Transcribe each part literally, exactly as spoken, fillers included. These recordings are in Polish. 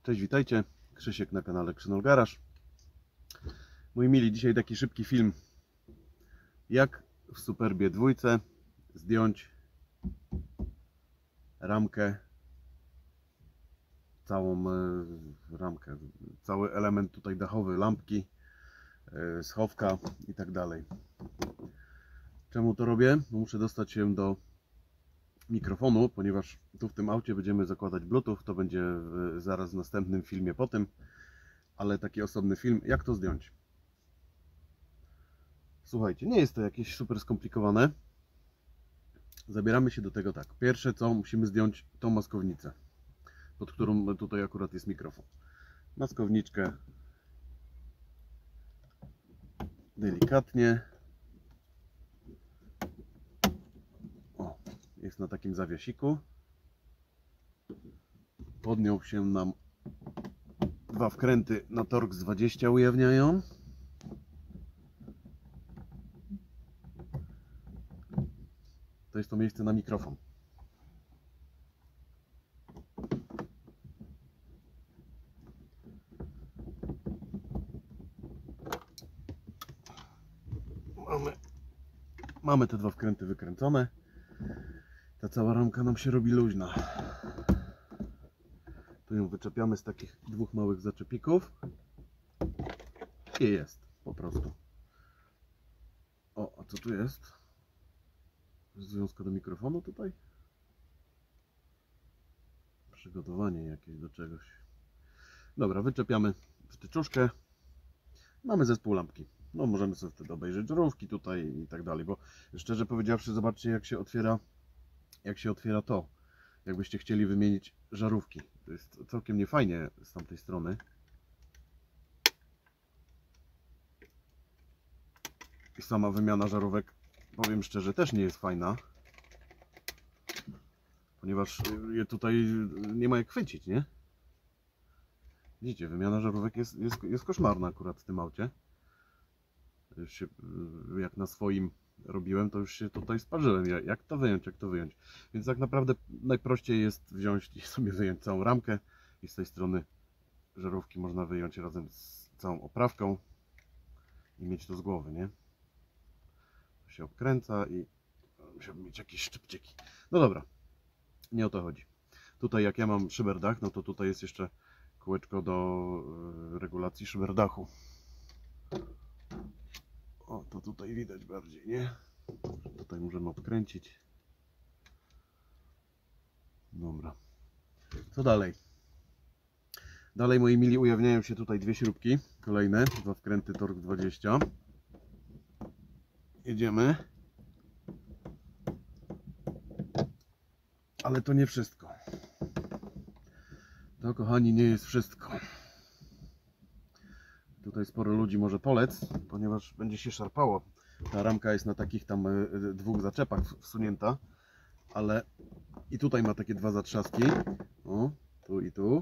Cześć, witajcie. Krzysiek na kanale Krzynol Garage. Moi mili, dzisiaj taki szybki film, jak w Superbie dwójce zdjąć ramkę, całą e, ramkę, cały element tutaj dachowy, lampki, e, schowka i tak dalej. Czemu to robię? Bo muszę dostać się do mikrofonu, ponieważ tu w tym aucie będziemy zakładać Bluetooth. To będzie w, zaraz w następnym filmie po tym, ale taki osobny film, jak to zdjąć. Słuchajcie, nie jest to jakieś super skomplikowane. Zabieramy się do tego tak. Pierwsze co, musimy zdjąć tą maskownicę, pod którą tutaj akurat jest mikrofon. Maskowniczkę delikatnie. O, jest na takim zawiesiku. Pod nią się nam dwa wkręty na Torx dwadzieścia ujawniają. To jest to miejsce na mikrofon. Mamy, mamy te dwa wkręty wykręcone. Ta cała ramka nam się robi luźna. Tu ją wyczepiamy z takich dwóch małych zaczepików. I jest po prostu. O, a co tu jest? Związka do mikrofonu tutaj? Przygotowanie jakieś do czegoś. Dobra, wyczepiamy wtyczuszkę. Mamy zespół lampki. No możemy sobie wtedy obejrzeć żarówki tutaj i tak dalej, bo szczerze powiedziawszy, zobaczcie jak się otwiera jak się otwiera to. Jakbyście chcieli wymienić żarówki. To jest całkiem niefajnie z tamtej strony. I sama wymiana żarówek, powiem szczerze, też nie jest fajna. Ponieważ je tutaj nie ma jak chwycić, nie? Widzicie, wymiana żarówek jest, jest, jest koszmarna akurat w tym aucie. Już się, jak na swoim robiłem, to już się tutaj sparzyłem. Jak to wyjąć, jak to wyjąć. Więc tak naprawdę najprościej jest wziąć i sobie wyjąć całą ramkę. I z tej strony żarówki można wyjąć razem z całą oprawką. I mieć to z głowy, nie? To się obkręca i musiałbym mieć jakieś szczypczyki. No dobra, nie o to chodzi. Tutaj jak ja mam szyberdach, no to tutaj jest jeszcze kółeczko do regulacji szyberdachu. O, to tutaj widać bardziej, nie? Tutaj możemy obkręcić. Dobra. Co dalej? Dalej, moi mili, ujawniają się tutaj dwie śrubki. Kolejne, dwa wkręty Torx dwadzieścia. Jedziemy. Ale to nie wszystko. To, kochani, nie jest wszystko. Tutaj sporo ludzi może polec, ponieważ będzie się szarpało. Ta ramka jest na takich tam dwóch zaczepach wsunięta, ale i tutaj ma takie dwa zatrzaski. O, tu i tu.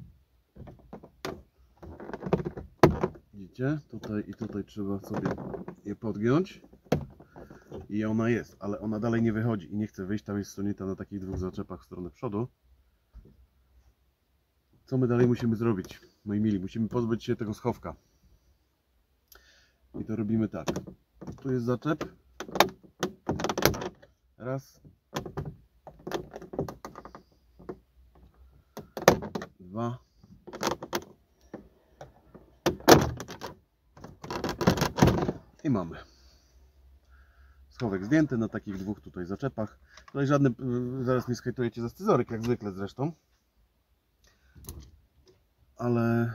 Widzicie? Tutaj i tutaj trzeba sobie je podgiąć. I ona jest, ale ona dalej nie wychodzi i nie chce wyjść. Tam jest wsunięta na takich dwóch zaczepach w stronę przodu. Co my dalej musimy zrobić? Moi mili, musimy pozbyć się tego schowka. I to robimy tak. Tu jest zaczep. Raz. Dwa. I mamy. Schowek zdjęty na takich dwóch tutaj zaczepach. Tutaj żadny, zaraz mnie skajtujecie za scyzoryk, jak zwykle zresztą. Ale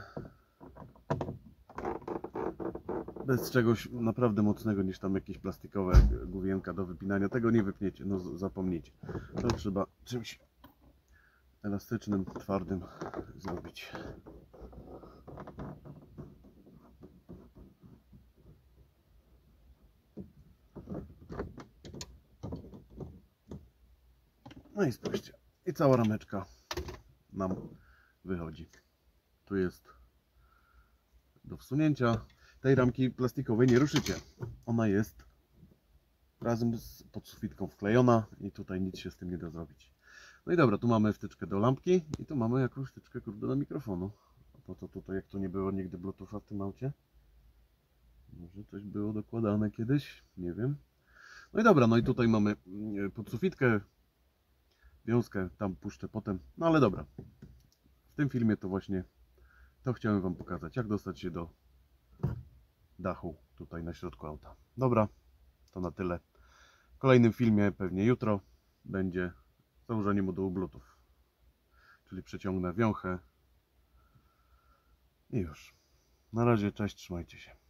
bez czegoś naprawdę mocnego niż tam jakieś plastikowe główienka do wypinania. Tego nie wypniecie, no zapomnijcie. To trzeba czymś elastycznym, twardym zrobić. No i spójrzcie. I cała rameczka nam wychodzi. Tu jest do wsunięcia. Tej ramki plastikowej nie ruszycie. Ona jest razem z podsufitką wklejona i tutaj nic się z tym nie da zrobić. No i dobra, tu mamy wtyczkę do lampki i tu mamy jakąś wtyczkę, kurde, do mikrofonu. A po co tutaj, jak tu nie było nigdy Bluetootha w tym aucie? Może coś było dokładane kiedyś? Nie wiem. No i dobra, no i tutaj mamy mm, podsufitkę, wiązkę, tam puszczę potem. No ale dobra, w tym filmie to właśnie to chciałem Wam pokazać, jak dostać się do dachu tutaj na środku auta. Dobra, to na tyle. W kolejnym filmie, pewnie jutro, będzie założenie modułu Bluetooth. Czyli przeciągnę wiąchę i już. Na razie, cześć, trzymajcie się.